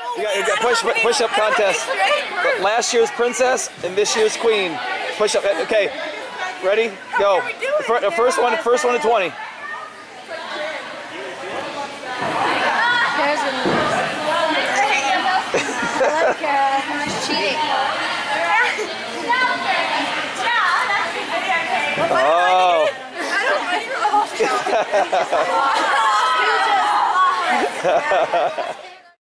You got push-up contest. Last year's princess and this year's queen. Push-up. Okay, ready? Go. The first one to 20. Cheating. Oh.